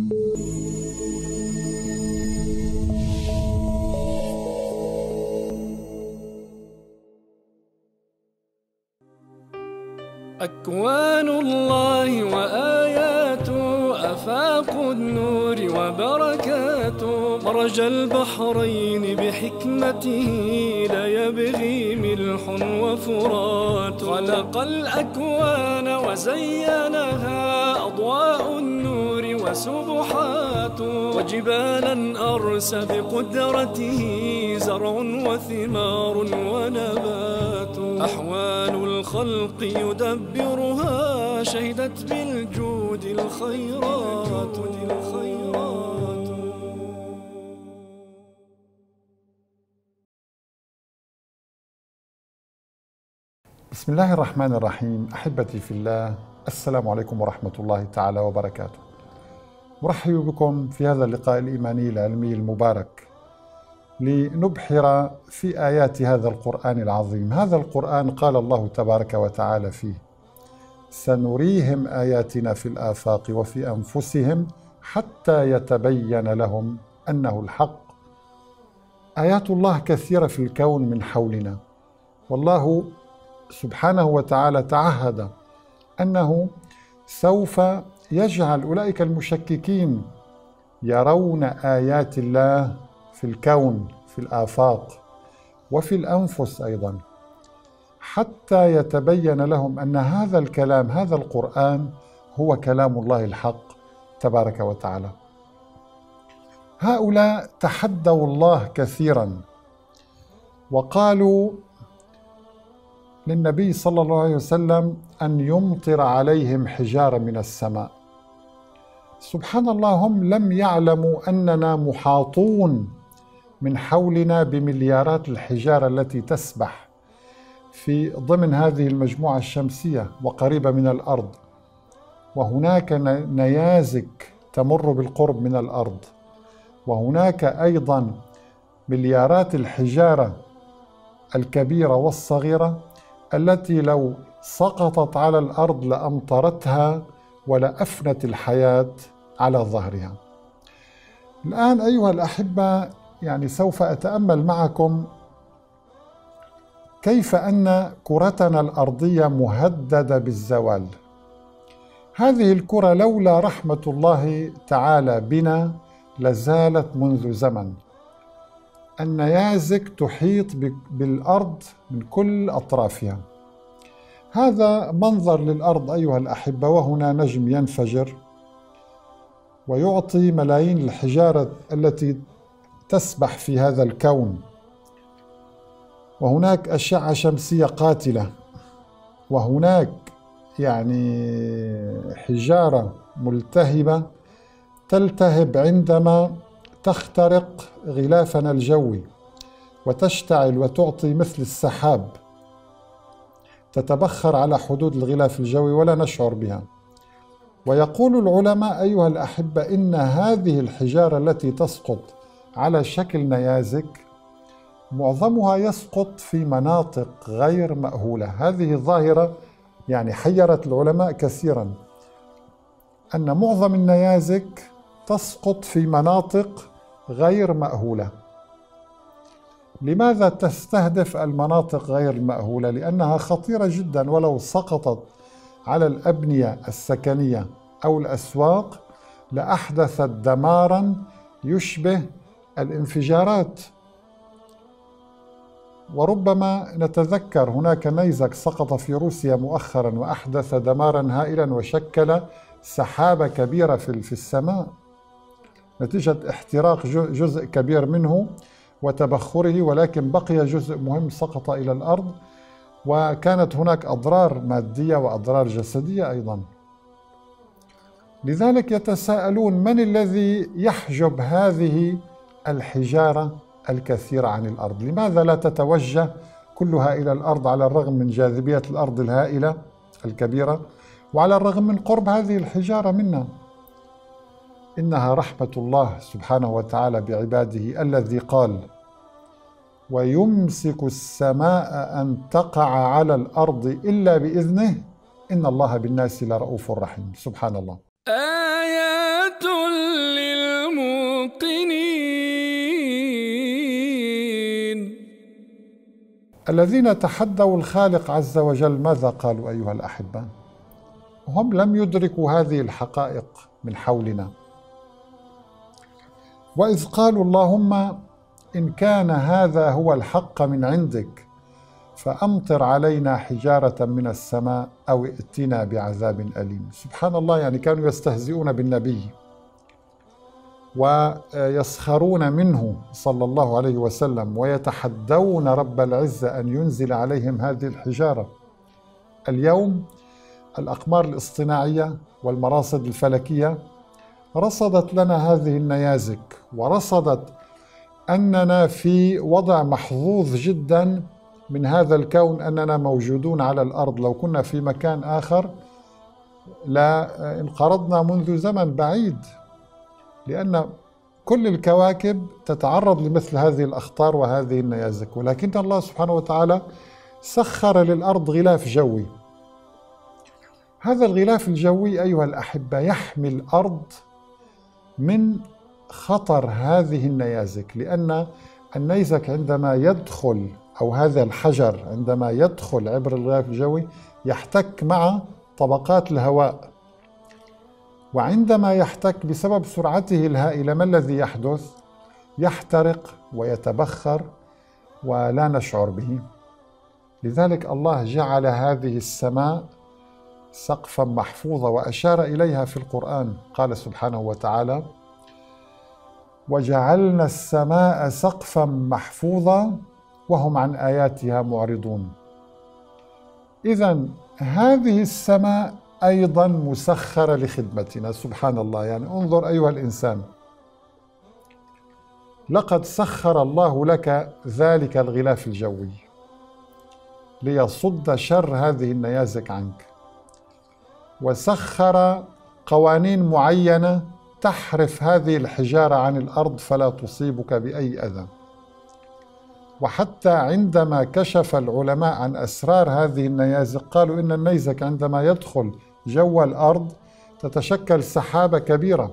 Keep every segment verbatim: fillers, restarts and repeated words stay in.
أكوان الله وآياته أفاق النور وبركاته، مرج البحرين بحكمته لا يبغي ملح وفرات. خلق الأكوان وزينها أضواء النور وسبحات، وجبالا أرس بقدرته زرع وثمار ونبات. أحوال الخلق يدبرها شهدت بالجود الخيرات الخيرات. بسم الله الرحمن الرحيم. أحبتي في الله، السلام عليكم ورحمة الله تعالى وبركاته. مرحب بكم في هذا اللقاء الإيماني العلمي المبارك لنبحر في آيات هذا القرآن العظيم. هذا القرآن قال الله تبارك وتعالى فيه: سنريهم آياتنا في الآفاق وفي أنفسهم حتى يتبين لهم أنه الحق. آيات الله كثيرة في الكون من حولنا، والله سبحانه وتعالى تعهد أنه سوف يجعل أولئك المشككين يرون آيات الله في الكون، في الآفاق وفي الأنفس أيضا، حتى يتبين لهم أن هذا الكلام، هذا القرآن هو كلام الله الحق تبارك وتعالى. هؤلاء تحدوا الله كثيرا وقالوا للنبي صلى الله عليه وسلم أن يمطر عليهم حجارة من السماء. سبحان الله، هم لم يعلموا أننا محاطون من حولنا بمليارات الحجارة التي تسبح في ضمن هذه المجموعة الشمسية وقريبة من الأرض، وهناك نيازك تمر بالقرب من الأرض، وهناك أيضا مليارات الحجارة الكبيرة والصغيرة التي لو سقطت على الأرض لأمطرتها ولأفنت الحياة على ظهرها. الآن أيها الأحبة، يعني سوف أتأمل معكم كيف أن كرتنا الأرضية مهددة بالزوال. هذه الكرة لولا رحمة الله تعالى بنا لزالت منذ زمن. النيازك تحيط بالأرض من كل أطرافها. هذا منظر للأرض أيها الأحبة، وهنا نجم ينفجر ويعطي ملايين الحجارة التي تسبح في هذا الكون، وهناك أشعة شمسية قاتلة، وهناك يعني حجارة ملتهبة تلتهب عندما تخترق غلافنا الجوي وتشتعل وتعطي مثل السحاب، تتبخر على حدود الغلاف الجوي ولا نشعر بها. ويقول العلماء أيها الأحبة إن هذه الحجارة التي تسقط على شكل نيازك معظمها يسقط في مناطق غير مأهولة. هذه ظاهرة يعني حيرت العلماء كثيرا، أن معظم النيازك تسقط في مناطق غير مأهولة. لماذا تستهدف المناطق غير المأهولة؟ لأنها خطيرة جدا، ولو سقطت على الأبنية السكنية أو الأسواق لأحدثت دمارا يشبه الانفجارات. وربما نتذكر هناك نيزك سقط في روسيا مؤخرا وأحدث دمارا هائلا وشكل سحابة كبيرة في السماء نتيجة احتراق جزء كبير منه وتبخره، ولكن بقي جزء مهم سقط إلى الأرض، وكانت هناك أضرار مادية وأضرار جسدية أيضا. لذلك يتساءلون: من الذي يحجب هذه الحجارة الكثيرة عن الأرض؟ لماذا لا تتوجه كلها إلى الأرض على الرغم من جاذبية الأرض الهائلة الكبيرة، وعلى الرغم من قرب هذه الحجارة منا؟ إنها رحمة الله سبحانه وتعالى بعباده، الذي قال: ويمسك السماء أن تقع على الأرض إلا بإذنه إن الله بالناس لرؤوف رحيم. سبحان الله. آيات للموقنين. الذين تحدوا الخالق عز وجل ماذا قالوا أيها الأحبة؟ هم لم يدركوا هذه الحقائق من حولنا. وإذ قالوا اللهم إن كان هذا هو الحق من عندك فأمطر علينا حجارة من السماء أو ائتنا بعذاب أليم. سبحان الله، يعني كانوا يستهزئون بالنبي ويسخرون منه صلى الله عليه وسلم ويتحدون رب العزة أن ينزل عليهم هذه الحجارة. اليوم الأقمار الاصطناعية والمراصد الفلكية رصدت لنا هذه النيازك، ورصدت أننا في وضع محظوظ جدا من هذا الكون، أننا موجودون على الأرض. لو كنا في مكان آخر لا انقرضنا منذ زمن بعيد، لأن كل الكواكب تتعرض لمثل هذه الأخطار وهذه النيازك، ولكن الله سبحانه وتعالى سخر للأرض غلاف جوي. هذا الغلاف الجوي أيها الأحبة يحمي الأرض من خطر هذه النيازك، لأن النيزك عندما يدخل أو هذا الحجر عندما يدخل عبر الغلاف الجوي يحتك مع طبقات الهواء، وعندما يحتك بسبب سرعته الهائلة ما الذي يحدث؟ يحترق ويتبخر ولا نشعر به. لذلك الله جعل هذه السماء سقفا محفوظا وأشار إليها في القرآن، قال سبحانه وتعالى وجعلنا السماء سقفا محفوظا وهم عن آياتها معرضون. إذن هذه السماء أيضا مسخرة لخدمتنا. سبحان الله، يعني انظر أيها الإنسان، لقد سخر الله لك ذلك الغلاف الجوي ليصد شر هذه النيازك عنك، وسخر قوانين معينة تحرف هذه الحجارة عن الأرض فلا تصيبك بأي أذى. وحتى عندما كشف العلماء عن أسرار هذه النيازك قالوا إن النيزك عندما يدخل جو الأرض تتشكل سحابة كبيرة.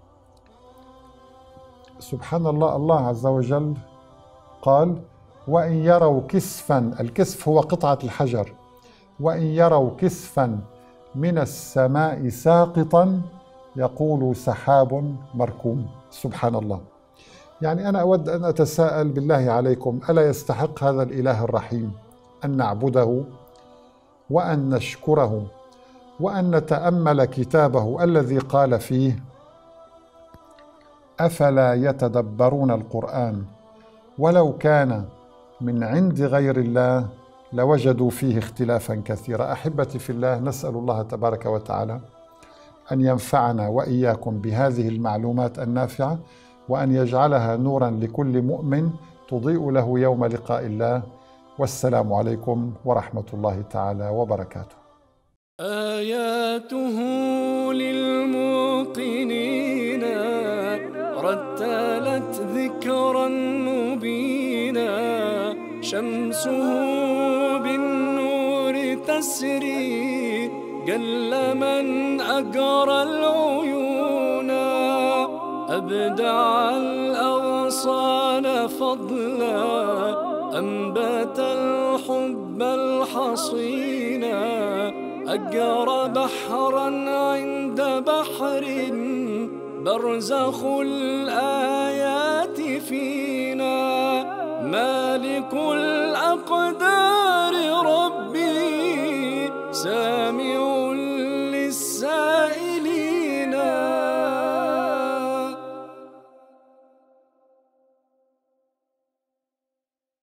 سبحان الله، الله عز وجل قال وإن يروا كسفا، الكسف هو قطعة الحجر، وإن يروا كسفا من السماء ساقطا يقول سحاب مركوم. سبحان الله. يعني أنا أود أن أتساءل بالله عليكم، ألا يستحق هذا الإله الرحيم أن نعبده وأن نشكره وأن نتأمل كتابه الذي قال فيه أفلا يتدبرون القرآن ولو كان من عند غير الله لوجدوا فيه اختلافا كثيرا. أحبتي في الله، نسأل الله تبارك وتعالى أن ينفعنا وإياكم بهذه المعلومات النافعة، وأن يجعلها نورا لكل مؤمن تضيء له يوم لقاء الله. والسلام عليكم ورحمة الله تعالى وبركاته. آياته للموقنين رتلت ذكرا مبينا، شمسه بالنور تسري قل من أقرى العيون، أبدع الأغصان فضلا أنبت الحب الحصينا، أجرى بحرا عند بحر برزخ الآيات فينا، مالك الأقدار